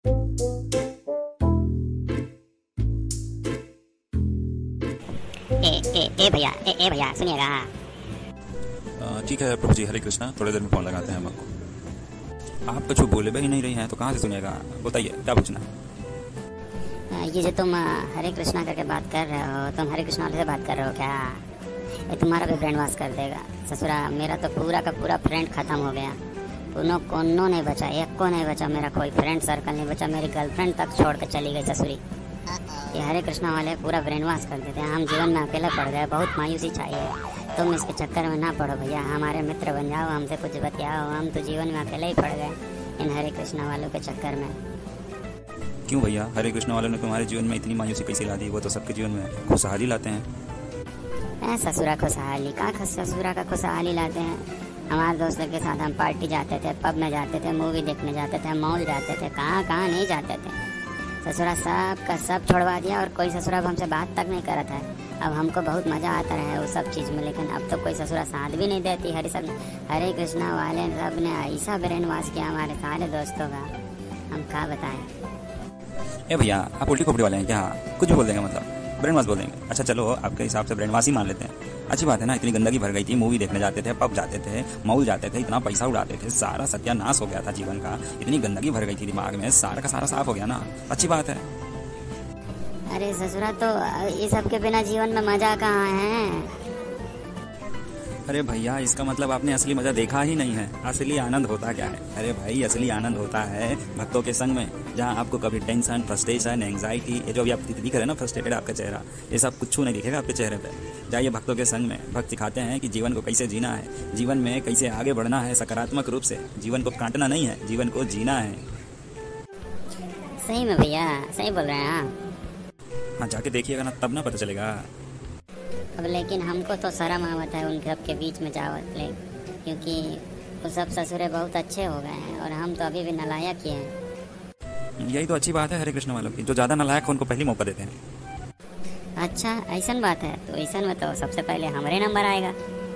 ए भैया, ए भैया सुनिएगा। ठीक है प्रभु जी, हरे कृष्णा। थोड़ी देर में फोन लगाते हैं हम आपको। आप कुछ बोले भी नहीं रही हैं तो कहाँ से सुनिएगा? बताइए क्या पूछना है? ये जो तुम हरे कृष्णा करके बात कर रहे हो, तुम हरे कृष्णा वाले से बात कर रहे हो क्या? ये तुम्हारा भी ब्रेन वॉश कर देगा ससुरा। मेरा तो पूरा का पूरा फ्रेंड खत्म हो गया। कोनो नहीं बचा, एक को नहीं बचा। मेरा कोई फ्रेंड सर्कल नहीं बचा। मेरी गर्लफ्रेंड तक छोड़ के चली गई ससुरी। ये हरे कृष्णा वाले पूरा ब्रेन वॉश कर देते हैं। हम जीवन में अकेले पड़ गए, बहुत मायूसी चाहिए। तुम इसके चक्कर में ना पड़ो भैया, हमारे मित्र बन जाओ, हमसे कुछ बतियाओ। हम तो जीवन में अकेले ही पड़ गए इन हरे कृष्णा वालों के चक्कर में। क्यों भैया, हरे कृष्णा वालों ने तुम्हारे जीवन में इतनी मायूसी कैसे ला दी? वो तो सबके जीवन में खुशहाली लाते हैं। ससुरा खुशहाली का ससुरा का खुशहाली लाते हैं। हमारे दोस्तों के साथ हम पार्टी जाते थे, पब में जाते थे, मूवी देखने जाते थे, मॉल जाते थे, कहाँ नहीं जाते थे। ससुरा सब का सब छोड़वा दिया और कोई ससुरा अब हमसे बात तक नहीं करता है। अब हमको बहुत मज़ा आता है वो सब चीज़ में, लेकिन अब तो कोई ससुरा साथ भी नहीं देती। हरे कृष्णा वाले सब ने ऐसा ब्रेन वॉश किया हमारे सारे दोस्तों का, हम क्या बताएं। ए भैया, आप उल्टी खोपड़ी वाले हैं क्या? कुछ भी बोल देंगे, मतलब ब्रेन वॉश बोल देंगे। अच्छा चलो, आपके हिसाब से ब्रेन वॉश ही मान लेते हैं। अच्छी बात है ना, इतनी गंदगी भर गई थी। मूवी देखने जाते थे, पब जाते थे, मॉल जाते थे, इतना पैसा उड़ाते थे, सारा सत्यानाश हो गया था जीवन का। इतनी गंदगी भर गई थी दिमाग में, सारा का सारा साफ हो गया ना। अच्छी बात है। अरे ससुरा, तो ये सब के बिना जीवन में मजा कहाँ है? अरे भैया, इसका मतलब आपने असली मजा देखा ही नहीं है। असली आनंद होता क्या है? अरे भाई, असली आनंद होता है भक्तों के संग में, जहाँ आपको कभी टेंशन, फ्रस्ट्रेशन, एंग्जाइटी, ये जो अभी आप दिख रहे हैं ना, फ्रस्ट्रेटेड आपका चेहरा, ये सब कुछ नहीं दिखेगा आपके चेहरे पे। जाइए भक्तों के संग में। भक्त सिखाते हैं कि जीवन को कैसे जीना है, जीवन में कैसे आगे बढ़ना है सकारात्मक रूप से। जीवन को काटना नहीं है, जीवन को जीना है। सही में भैया, सही बोल रहे हैं आप। हाँ, जाके देखिएगा ना, तब ना पता चलेगा। अब लेकिन हमको तो शर्म आवत है उन सब के बीच में जावत ले, क्योंकि वो सब ससुरे बहुत अच्छे हो गए हैं और हम तो अभी भी नालायक ही हैं। यही तो अच्छी बात है हरे कृष्ण वालों की, जो ज़्यादा नालायक उनको पहली मौका देते हैं। अच्छा ऐसा बात है, तो ऐसा में तो सबसे पहले हमारे नंबर आएगा।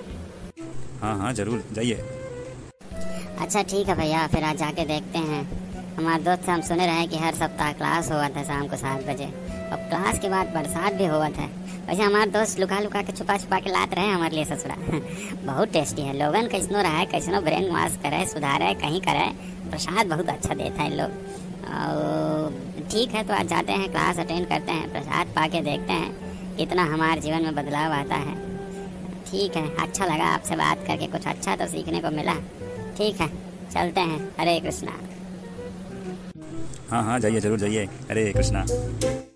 हाँ जरूर, जाइए। अच्छा ठीक है भैया, फिर आज जाके देखते हैं। हमारे दोस्त से हम सुने रहे कि हर सप्ताह क्लास हुआ था शाम को 7 बजे, और क्लास के बाद बरसात भी हुआ था। वैसे हमारे दोस्त लुका के छुपा के लाते रहे हमारे लिए ससुरा। बहुत टेस्टी है। लोगन कैसनो रहा है, कैसनो ब्रेन वॉश करे, सुधारे, कहीं करे, प्रसाद बहुत अच्छा देता है लोग। और ठीक है, तो आज जाते हैं, क्लास अटेंड करते हैं, प्रसाद पा के देखते हैं कितना हमारे जीवन में बदलाव आता है। ठीक है, अच्छा लगा आपसे बात करके, कुछ अच्छा तो सीखने को मिला। ठीक है, चलते हैं। हरे कृष्णा। हाँ जाइए, जरूर जाइए। हरे कृष्णा।